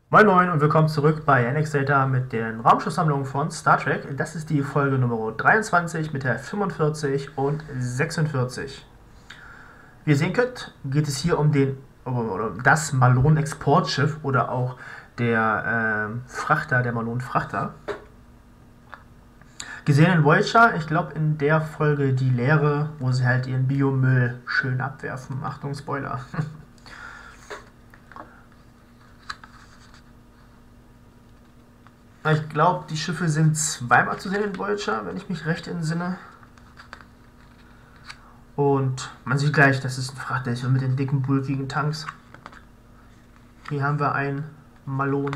Moin Moin und willkommen zurück bei NX Data mit den Raumschiffsammlungen von Star Trek. Das ist die Folge Nummer 23 mit der 45 und 46. Wie ihr sehen könnt, geht es hier um oder das Malone-Exportschiff oder auch der Frachter, der Malone-Frachter. Gesehen in Voyager, ich glaube in der Folge die Leere, wo sie halt ihren Biomüll schön abwerfen. Achtung, Spoiler. Ich glaube, die Schiffe sind zweimal zu sehen in Voyager, wenn ich mich recht entsinne. Und man sieht gleich, das ist ein Frachter mit den dicken, bulkigen Tanks. Hier haben wir ein Marlon.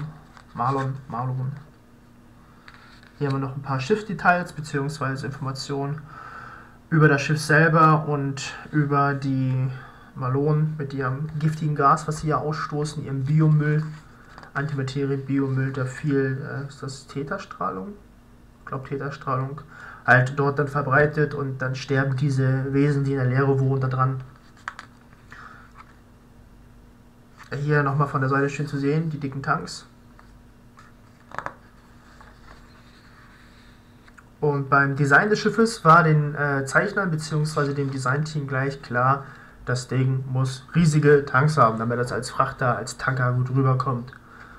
Hier haben wir noch ein paar Schiffsdetails bzw. Informationen über das Schiff selber und über die Malonen mit ihrem giftigen Gas, was sie ja ausstoßen, ihrem Biomüll. Antimaterie-Biomüll, der viel, ist das Theta-Strahlung? Ich glaube Theta-Strahlung, halt dort dann verbreitet und dann sterben diese Wesen, die in der Leere wohnen, da dran. Hier nochmal von der Seite schön zu sehen, die dicken Tanks. Und beim Design des Schiffes war den Zeichnern bzw. dem Designteam gleich klar, das Ding muss riesige Tanks haben, damit das als Frachter, als Tanker gut rüberkommt.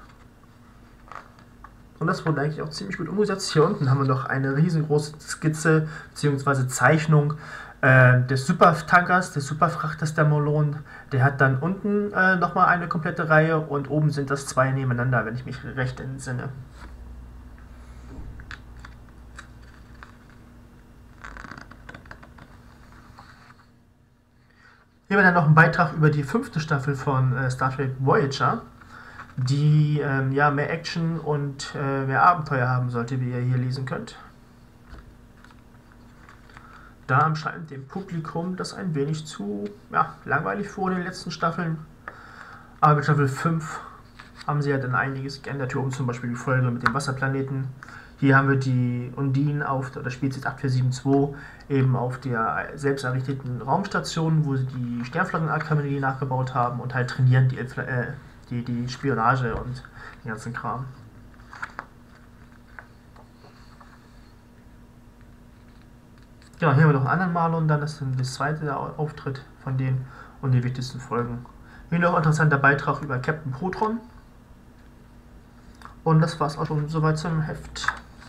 Und das wurde eigentlich auch ziemlich gut umgesetzt. Hier unten haben wir noch eine riesengroße Skizze bzw. Zeichnung des Supertankers, des Superfrachters der Malone. Der hat dann unten nochmal eine komplette Reihe und oben sind das zwei nebeneinander, wenn ich mich recht entsinne. Hier haben wir dann noch einen Beitrag über die 5. Staffel von Star Trek Voyager, die ja, mehr Action und mehr Abenteuer haben sollte, wie ihr hier lesen könnt. Da scheint dem Publikum das ein wenig zu langweilig vor den letzten Staffeln. Aber mit Staffel 5 haben sie ja dann einiges geändert. Hier oben zum Beispiel die Folge mit dem Wasserplaneten. Hier haben wir die Undine auf der Spezies 8472 eben auf der selbst errichteten Raumstation, wo sie die Sternflottenakademie nachgebaut haben und halt trainieren die Spionage und den ganzen Kram. Ja, hier haben wir noch einen anderen Marlon, dann ist das zweite Auftritt von denen und die wichtigsten Folgen. Hier noch ein interessanter Beitrag über Captain Proton. Und das war's auch schon soweit zum Heft.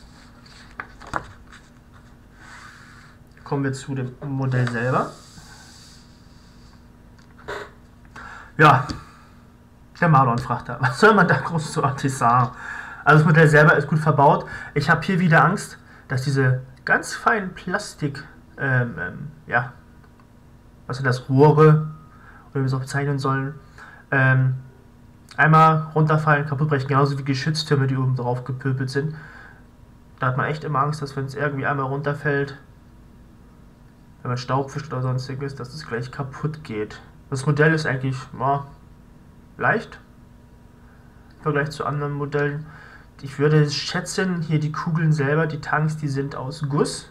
Kommen wir zu dem Modell selber. Ja, der Marlon-Frachter. Was soll man da großartig sagen? Also das Modell selber ist gut verbaut. Ich habe hier wieder Angst, dass diese ganz feinen Plastik, ja, was sind das, Rohre, oder wie wir es auch bezeichnen sollen, einmal runterfallen, kaputt brechen, genauso wie Geschütztürme, die oben drauf gepöbelt sind. Da hat man echt immer Angst, dass wenn es irgendwie einmal runterfällt, wenn man Staub fischt oder sonstiges, dass es gleich kaputt geht. Das Modell ist eigentlich leicht im Vergleich zu anderen Modellen. Ich würde schätzen, hier die Kugeln selber, die Tanks, die sind aus Guss.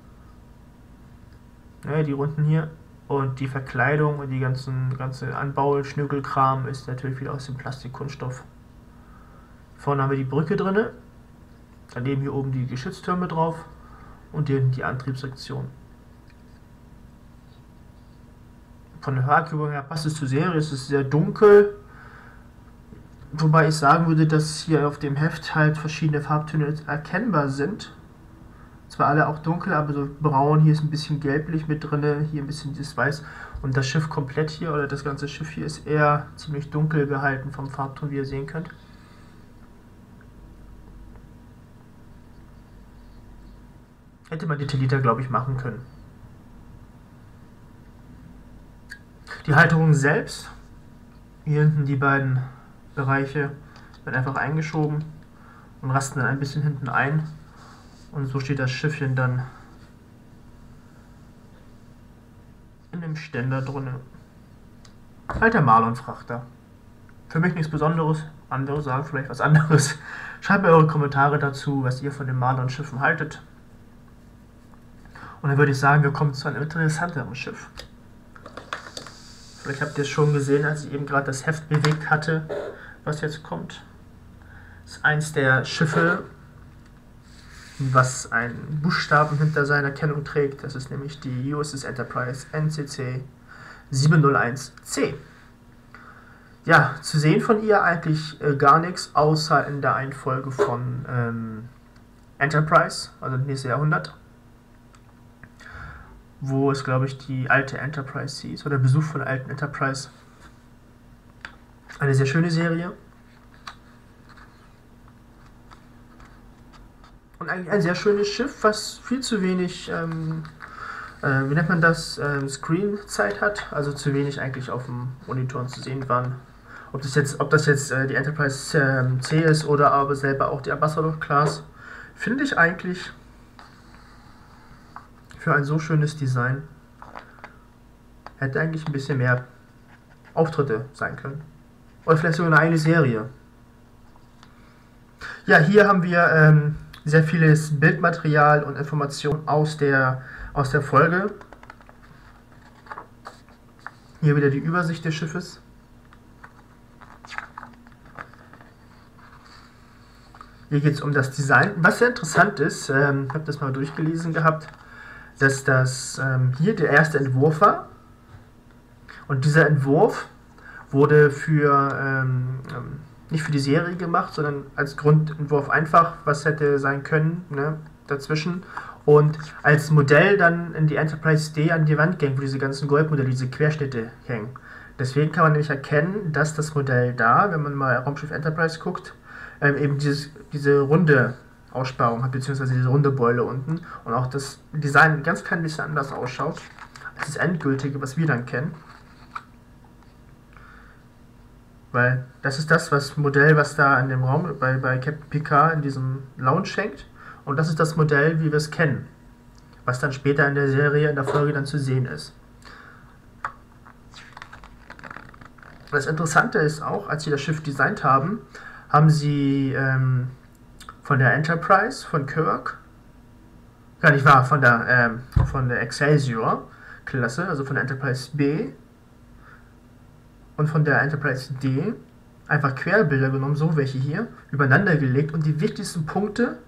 Ja, die runden hier. Und die Verkleidung und die ganze Anbau, Schnökelkram ist natürlich wieder aus dem Plastikkunststoff. Vorne haben wir die Brücke drin. Daneben hier oben die Geschütztürme drauf. Und hier die Antriebssektion. Von der Farbgebung her passt es zur Serie, es ist sehr dunkel. Wobei ich sagen würde, dass hier auf dem Heft halt verschiedene Farbtöne erkennbar sind. Zwar alle auch dunkel, aber so braun, hier ist ein bisschen gelblich mit drin, hier ein bisschen dieses Weiß. Und das Schiff komplett hier, oder das ganze Schiff hier, ist eher ziemlich dunkel gehalten vom Farbton, wie ihr sehen könnt. Hätte man detaillierter, glaube ich, machen können. Die Halterung selbst, hier hinten die beiden Bereiche, werden einfach eingeschoben und rasten dann ein bisschen hinten ein. Und so steht das Schiffchen dann in dem Ständer drin. Halt der Marlon-Frachter. Für mich nichts Besonderes, andere sagen vielleicht was anderes. Schreibt mir eure Kommentare dazu, was ihr von den Marlon-Schiffen haltet. Und dann würde ich sagen, wir kommen zu einem interessanteren Schiff. Vielleicht habt ihr es schon gesehen, als ich eben gerade das Heft bewegt hatte, was jetzt kommt. Ist eins der Schiffe, was einen Buchstaben hinter seiner Kennung trägt. Das ist nämlich die USS Enterprise NCC 701C. Ja, zu sehen von ihr eigentlich gar nichts, außer in der Einfolge von Enterprise, also das nächste Jahrhundert, wo es, glaube ich, die alte Enterprise hieß, oder Besuch von der alten Enterprise. Eine sehr schöne Serie. Und eigentlich ein sehr schönes Schiff, was viel zu wenig, wie nennt man das, Screen-Zeit hat, also zu wenig eigentlich auf dem Monitoren zu sehen waren. Ob das jetzt die Enterprise C ist oder aber selber auch die Ambassador Class, finde ich eigentlich für ein so schönes Design hätte eigentlich ein bisschen mehr Auftritte sein können. Oder vielleicht sogar eine Serie. Ja, hier haben wir sehr vieles Bildmaterial und Informationen aus der Folge. Hier wieder die Übersicht des Schiffes. Hier geht es um das Design. Was sehr interessant ist, ich habe das mal durchgelesen gehabt, dass das hier der erste Entwurf war. Und dieser Entwurf wurde nicht für die Serie gemacht, sondern als Grundentwurf einfach, was hätte sein können, ne, dazwischen. Und als Modell dann in die Enterprise D an die Wand gehen, wo diese ganzen Goldmodelle, diese Querschnitte hängen. Deswegen kann man nämlich erkennen, dass das Modell da, wenn man mal Raumschiff Enterprise guckt, eben diese runde Aussparung hat, beziehungsweise diese runde Beule unten. Und auch das Design ein ganz klein bisschen anders ausschaut als das endgültige, was wir dann kennen. Weil das ist das Modell, was da in dem Raum bei Captain Picard in diesem Lounge hängt. Und das ist das Modell, wie wir es kennen. Was dann später in der Serie, in der Folge dann zu sehen ist. Das Interessante ist auch, als sie das Schiff designt haben, haben sie von der Enterprise, von Kirk, gar nicht wahr, von der Excelsior-Klasse, also von der Enterprise B, und von der Enterprise D einfach Querbilder genommen, so welche hier, übereinander gelegt und die wichtigsten Punkte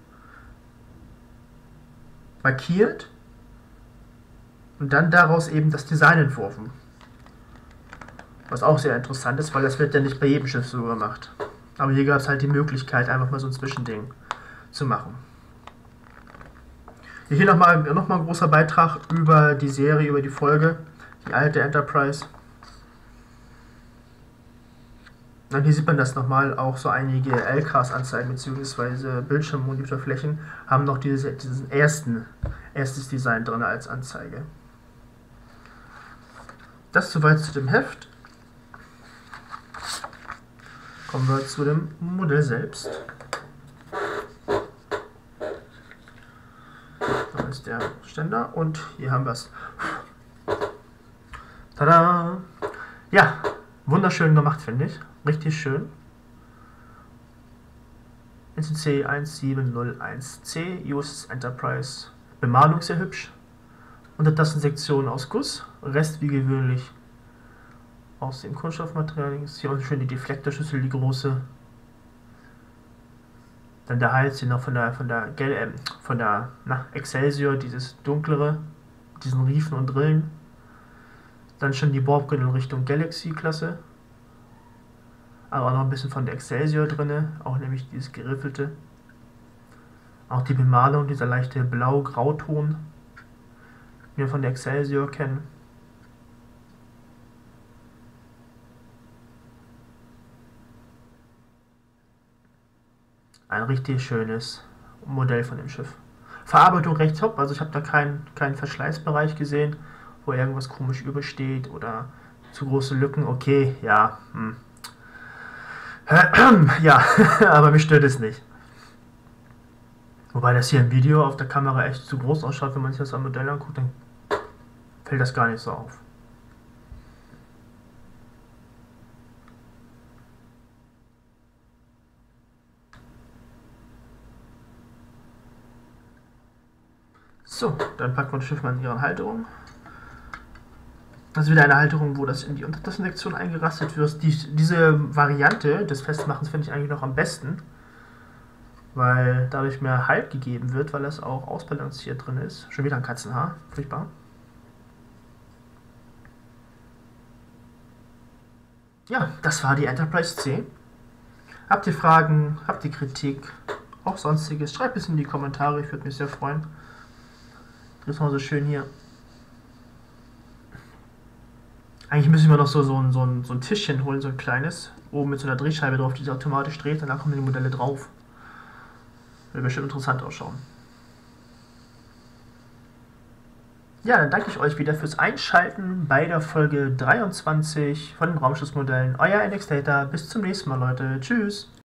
markiert und dann daraus eben das Design entworfen. Was auch sehr interessant ist, weil das wird ja nicht bei jedem Schiff so gemacht. Aber hier gab es halt die Möglichkeit, einfach mal so ein Zwischending zu machen. Hier nochmal ein großer Beitrag über die Serie, über die Folge, die alte Enterprise. Und hier sieht man das nochmal, auch so einige LCAS-Anzeigen bzw. Bildschirmmonitorflächen haben noch erstes Design drin als Anzeige. Das soweit zu dem Heft. Kommen wir zu dem Modell selbst. Da ist der Ständer und hier haben wir es. Tada! Ja, wunderschön gemacht, finde ich. Richtig schön. NCC 1701C, USS Enterprise. Bemalung sehr hübsch. Untertassensektion aus Guss. Rest wie gewöhnlich aus dem Kunststoffmaterial. Hier auch schön die Deflektorschüssel, die große. Dann der Hals hier noch von der Excelsior, dieses dunklere, diesen Riefen und Rillen. Dann schon die Borbken in Richtung Galaxy-Klasse. Aber auch noch ein bisschen von der Excelsior drin, auch nämlich dieses geriffelte. Auch die Bemalung, dieser leichte Blau-Grauton, den wir von der Excelsior kennen. Ein richtig schönes Modell von dem Schiff. Verarbeitung recht top, also ich habe da keinen Verschleißbereich gesehen, wo irgendwas komisch übersteht oder zu große Lücken. Okay, ja, ja, aber mich stört es nicht. Wobei das hier im Video auf der Kamera echt zu groß ausschaut, wenn man sich das am Modell anguckt, dann fällt das gar nicht so auf. So, dann packt man das Schiff mal in ihre Halterung. Das ist wieder eine Halterung, wo das in die Untertassensektion eingerastet wird. Diese Variante des Festmachens finde ich eigentlich noch am besten. weil dadurch mehr Halt gegeben wird, weil es auch ausbalanciert drin ist. Schon wieder ein Katzenhaar, furchtbar. Ja, das war die Enterprise C. Habt ihr Fragen, habt ihr Kritik, auch sonstiges, schreibt es in die Kommentare, ich würde mich sehr freuen. Das ist mal so schön hier. Eigentlich müssen wir noch so ein Tischchen holen, so ein kleines, oben mit so einer Drehscheibe drauf, die sich automatisch dreht, und dann kommen die Modelle drauf. Würde bestimmt interessant ausschauen. Ja, dann danke ich euch wieder fürs Einschalten bei der Folge 23 von den Raumschiffsmodellen. Euer NX Data. Bis zum nächsten Mal, Leute. Tschüss.